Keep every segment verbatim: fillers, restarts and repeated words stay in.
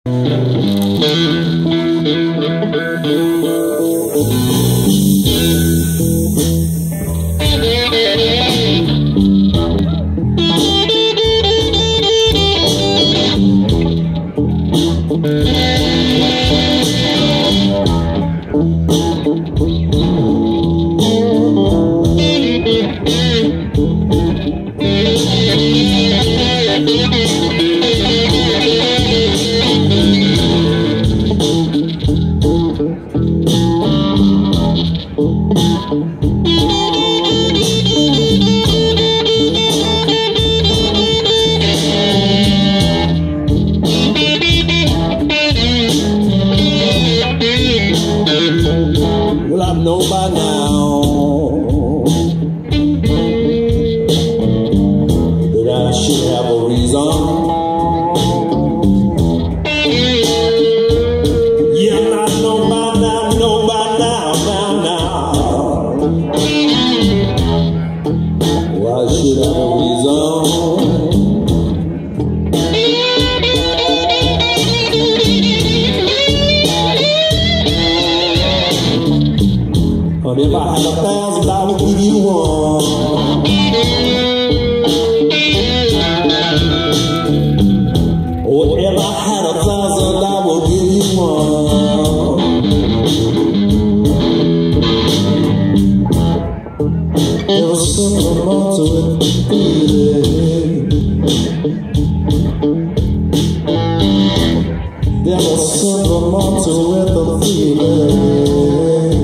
Well, I know by now that I should have a reason. Yeah, I know by now, know by now, now, now. Well, I should have a reason. But if I had a thousand, I would give you one. Oh, if I had a thousand, I would give you one. There was something more to it, feeling. There was something more to it, the feeling.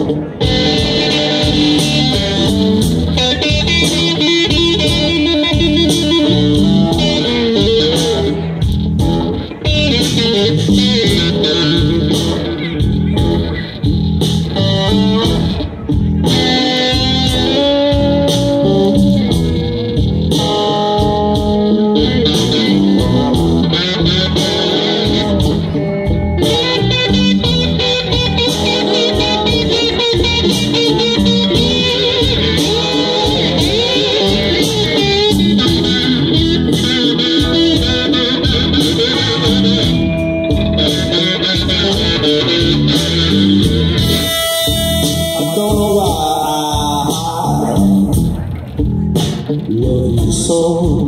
Love you so.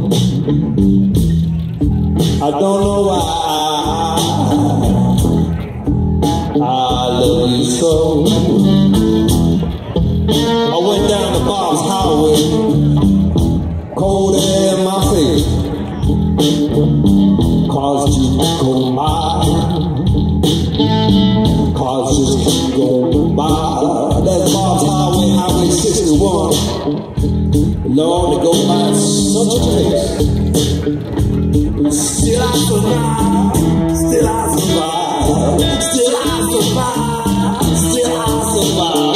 I don't know why I love you so. I went down the Bob's Highway, cold air in my face, cars just go by, cars just go by. That's Bob's Highway, Highway sixty-one. Lord, to go by such a place. Still I survive, still I survive, still I survive, still I survive.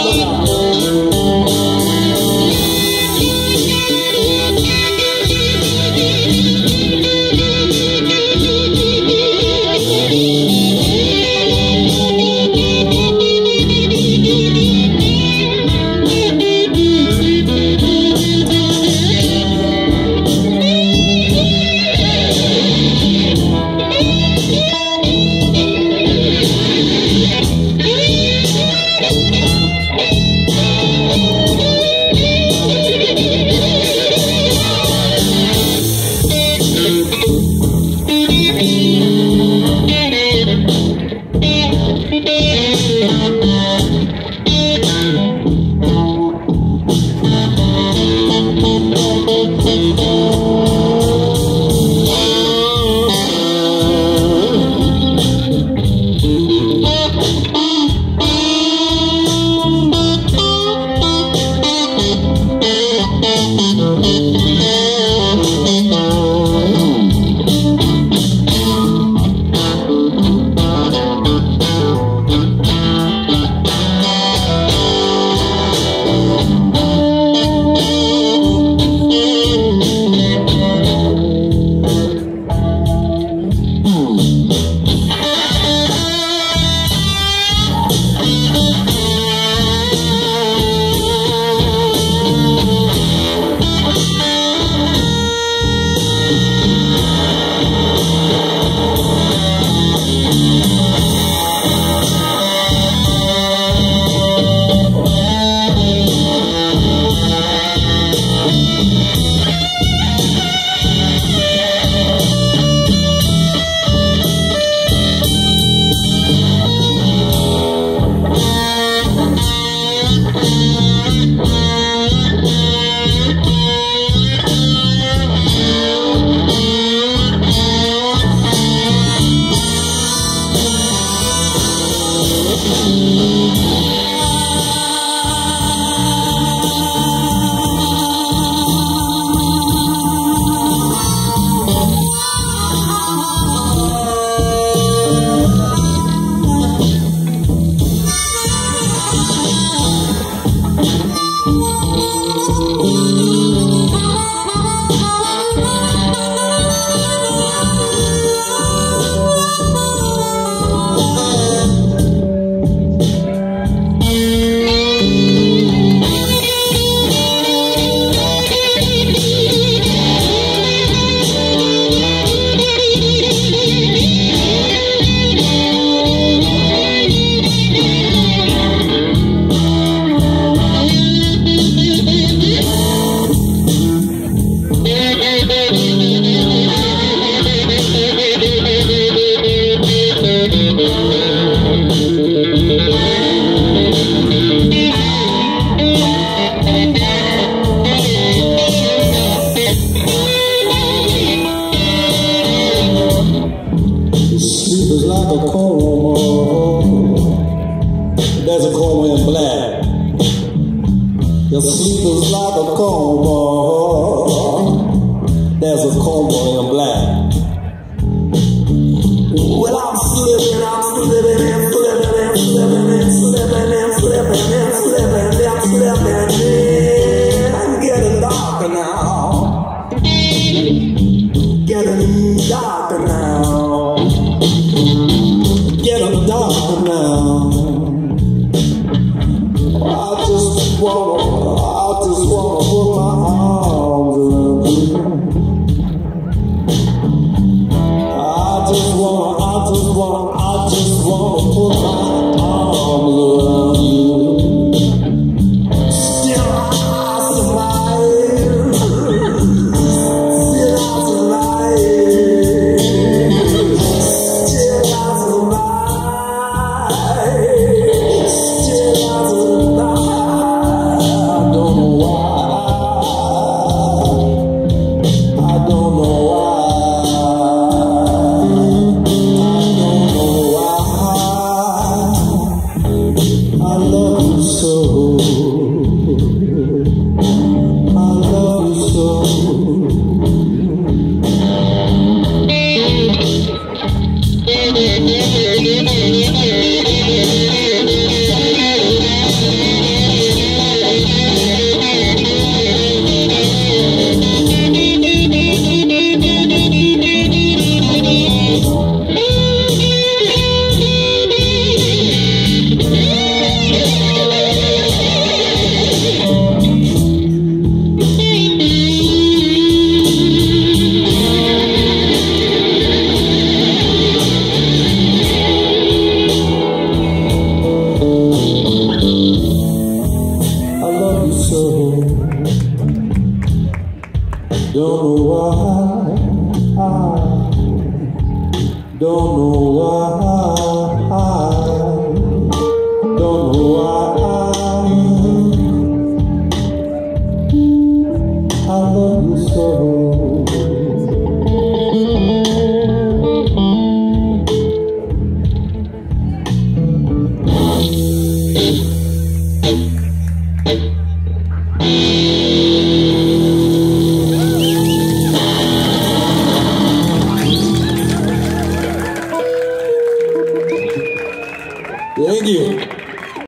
Sleep is like a coma. There's a coma in black. Your sleep is like a coma. There's a coma in black. Well, I'm slipping, I'm slipping and slipping and slipping and slipping and slipping and slipping and slipping in. I'm getting darker now. Getting darker now. Getting darker now. I just wanna, I just wanna put my arms around you. I just wanna, I just wanna, I just wanna put my arms around you. Still I survive. Still I survive. Still I survive. Still I survive. I don't know why. I don't know why. I love you so. I love you so. Don't know why, I don't know why.